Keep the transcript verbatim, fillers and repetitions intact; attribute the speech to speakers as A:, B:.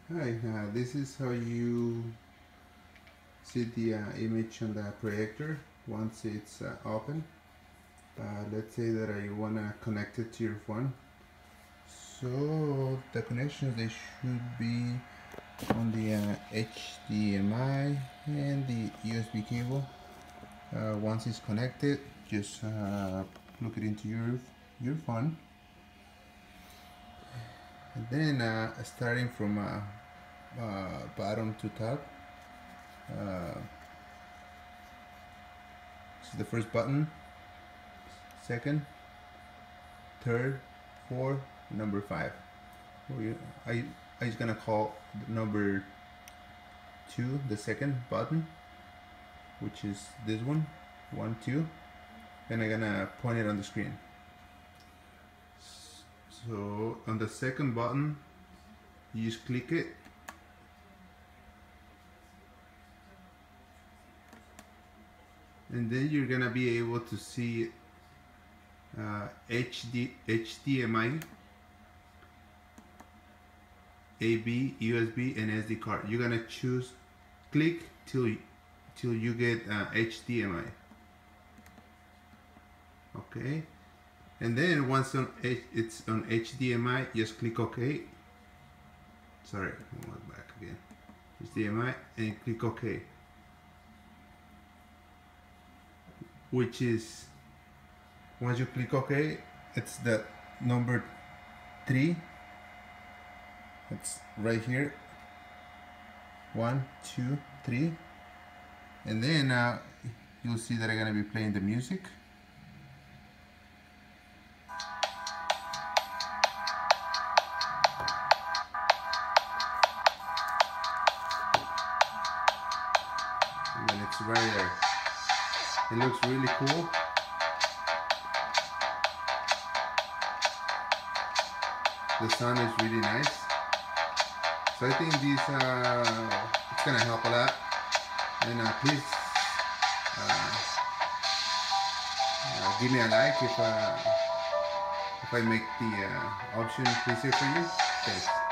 A: Hi, uh, this is how you see the uh, image on the projector once it's uh, open. Uh, let's say that I want to connect it to your phone. So the connections, they should be on the uh, H D M I and the U S B cable. Uh, once it's connected, just uh, plug it into your your phone, and then uh, starting from uh, uh, bottom to top. Uh, this is the first button, second, third, fourth, number five. We, I I just gonna call number two the second button, which is this one, one, two, and I'm gonna point it on the screen. So on the second button, you just click it. And then you're gonna be able to see uh, H D, H D M I, A B, U S B, and S D card. You're gonna choose, click till till you get uh, H D M I. Okay, and then once on H, it's on H D M I, just click OK. Sorry, one back again. H D M I and click OK. Which is, once you click OK, it's the number three. It's right here. One, two, three. And then uh, you'll see that I'm gonna be playing the music. And it's right there. It looks really cool. The sound is really nice. So I think this uh, it's gonna help a lot. And uh, please uh, uh, give me a like if uh, if I make the uh, option easier for you. Thanks.